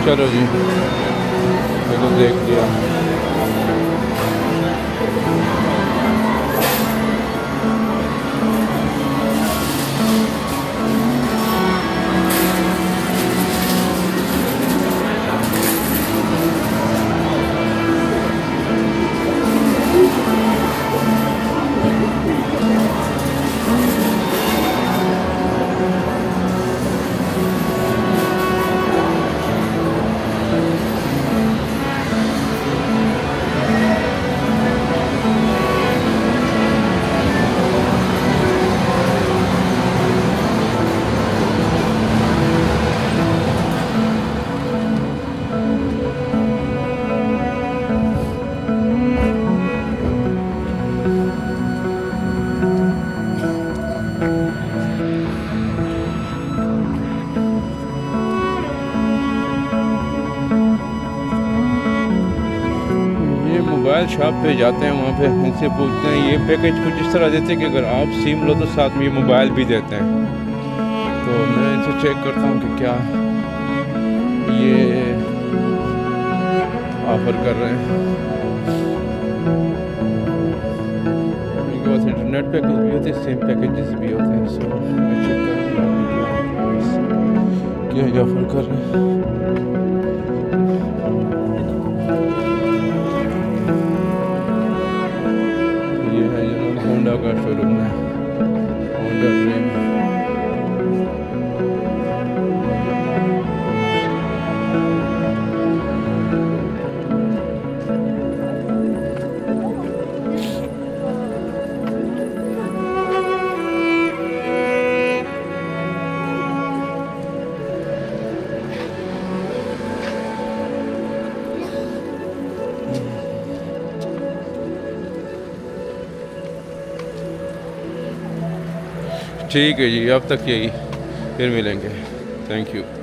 चलो जी, चलो देख लिया। मोबाइल शॉप पे जाते हैं, वहाँ पे इनसे पूछते हैं। ये पैकेज कुछ इस तरह देते हैं कि अगर आप सिम लो तो साथ में ये मोबाइल भी देते हैं। तो मैं इनसे चेक करता हूँ कि क्या ये ऑफर कर रहे हैं। इनके पास इंटरनेट पैकेज भी होते हैं, सिम पैकेजेस भी होते हैं। सो मैं चेक करूँगा क्या ये ऑफर कर रहे हैं। होंडा का शोरूम है, होंडा ड्रीम। ठीक है जी, अब तक यही, फिर मिलेंगे। Thank you.